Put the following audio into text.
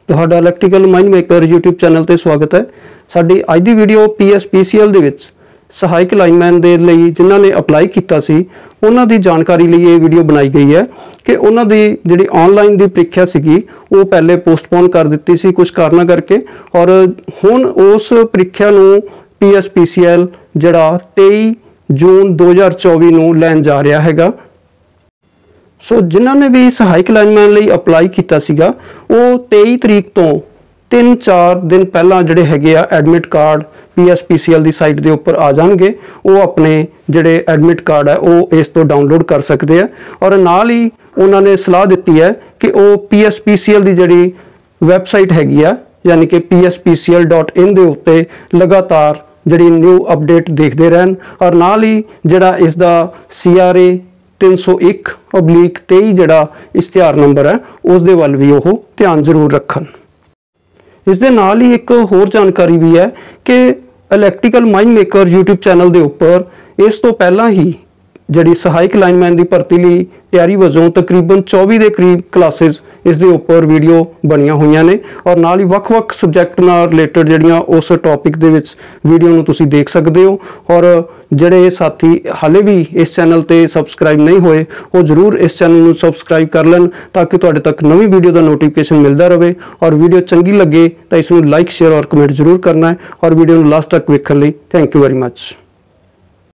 ਤੁਹਾਡਾ electrical mind maker YouTube channel ਤੇ ਸਵਾਗਤ ਹੈ। ਸਾਡੀ ਅੱਜ ਦੀ ਵੀਡੀਓ PSPCL ਦੇ ਵਿੱਚ ਸਹਾਇਕ ਲਾਈਨਮੈਨ ਦੇ ਲਈ ਜਿਨ੍ਹਾਂ ਨੇ ਅਪਲਾਈ ਕੀਤਾ ਸੀ ਉਹਨਾਂ ਦੀ ਜਾਣਕਾਰੀ ਲਈ ਇਹ ਵੀਡੀਓ ਬਣਾਈ ਗਈ ਹੈ ਕਿ ਉਹਨਾਂ ਦੀ ਜਿਹੜੀ ਆਨਲਾਈਨ ਦੀ ਪ੍ਰੀਖਿਆ ਸੀਗੀ ਉਹ ਪਹਿਲੇ ਪੋਸਟਪੋਨ ਕਰ ਦਿੱਤੀ ਸੀ ਕੁਝ ਕਾਰਨਾਂ ਕਰਕੇ, ਔਰ ਹੁਣ ਉਸ ਪ੍ਰੀਖਿਆ ਨੂੰ PSPCL ਜਿਹੜਾ 23 ਜੂਨ 2024 ਨੂੰ ਲੈਣ ਜਾ ਰਿਹਾ ਹੈਗਾ। ਸੋ ਜਿਨ੍ਹਾਂ ਨੇ ਵੀ ਸਹਾਇਕ ਲਾਈਨਮੈਨ ਲਈ ਅਪਲਾਈ ਕੀਤਾ ਸੀਗਾ ਉਹ 23 ਤਰੀਕ ਤੋਂ 3-4 ਦਿਨ ਪਹਿਲਾਂ ਜਿਹੜੇ ਹੈਗੇ ਆ ਐਡਮਿਟ ਕਾਰਡ PSPCL ਦੀ ਸਾਈਟ ਦੇ ਉੱਪਰ ਆ ਜਾਣਗੇ। ਉਹ ਆਪਣੇ ਜਿਹੜੇ ਐਡਮਿਟ ਕਾਰਡ ਹੈ ਉਹ ਇਸ ਤੋਂ ਡਾਊਨਲੋਡ ਕਰ ਸਕਦੇ ਆ, ਔਰ ਨਾਲ ਹੀ ਉਹਨਾਂ ਨੇ ਸਲਾਹ ਦਿੱਤੀ ਹੈ ਕਿ ਉਹ PSPCL ਦੀ ਜਿਹੜੀ ਵੈਬਸਾਈਟ ਹੈਗੀ ਆ ਯਾਨੀ ਕਿ pspcl.in ਦੇ ਉੱਤੇ ਲਗਾਤਾਰ ਜਿਹੜੀ ਨਿਊ ਅਪਡੇਟ ਦੇਖਦੇ ਰਹਿਣ, ਔਰ ਨਾਲ ਹੀ ਜਿਹੜਾ ਇਸ ਦਾ CRA 301/23 ਜਿਹੜਾ ਇਸ਼ਤਿਹਾਰ ਨੰਬਰ ਹੈ ਉਸ ਦੇ ਵੱਲ ਵੀ ਉਹ ਧਿਆਨ ਜ਼ਰੂਰ ਰੱਖਣ। ਇਸ ਦੇ ਨਾਲ ਹੀ ਇੱਕ ਹੋਰ ਜਾਣਕਾਰੀ ਵੀ ਹੈ ਕਿ electrical mind maker YouTube channel ਦੇ ਉੱਪਰ ਇਸ ਤੋਂ ਪਹਿਲਾਂ ਹੀ ਜਿਹੜੀ ਸਹਾਇਕ ਲਾਈਨਮੈਨ ਦੀ ਭਰਤੀ ਲਈ ਤਿਆਰੀ ਵਜੋਂ ਤਕਰੀਬਨ 24 ਦੇ ਕਰੀਬ ਕਲਾਸਿਸ ਇਸ ਦੇ ਉੱਪਰ ਵੀਡੀਓ ਬਣੀਆਂ ਹੋਈਆਂ ਨੇ, ਔਰ ਨਾਲ ਹੀ ਵੱਖ-ਵੱਖ ਸਬਜੈਕਟ ਨਾਲ ਰਿਲੇਟਡ ਜਿਹੜੀਆਂ ਉਸ ਟੌਪਿਕ ਦੇ ਵਿੱਚ ਵੀਡੀਓ ਨੂੰ ਤੁਸੀਂ ਦੇਖ ਸਕਦੇ ਹੋ। ਔਰ ਜਿਹੜੇ ਸਾਥੀ ਹਾਲੇ ਵੀ ਇਸ ਚੈਨਲ ਤੇ ਸਬਸਕ੍ਰਾਈਬ ਨਹੀਂ ਹੋਏ ਉਹ ਜ਼ਰੂਰ ਇਸ ਚੈਨਲ ਨੂੰ ਸਬਸਕ੍ਰਾਈਬ ਕਰ ਲੈਣ ਤਾਂ ਕਿ ਤੁਹਾਡੇ ਤੱਕ ਨਵੀਂ ਵੀਡੀਓ ਦਾ ਨੋਟੀਫਿਕੇਸ਼ਨ ਮਿਲਦਾ ਰਹੇ। ਔਰ ਵੀਡੀਓ ਚੰਗੀ ਲੱਗੇ ਤਾਂ ਇਸ ਨੂੰ ਲਾਈਕ, ਸ਼ੇਅਰ ਔਰ ਕਮੈਂਟ ਜ਼ਰੂਰ ਕਰਨਾ ਹੈ, ਔਰ ਵੀਡੀਓ ਨੂੰ ਲਾਸਟ ਤੱਕ ਵੇਖਣ ਲਈ ਥੈਂਕ ਯੂ ਵੈਰੀ ਮੱਚ।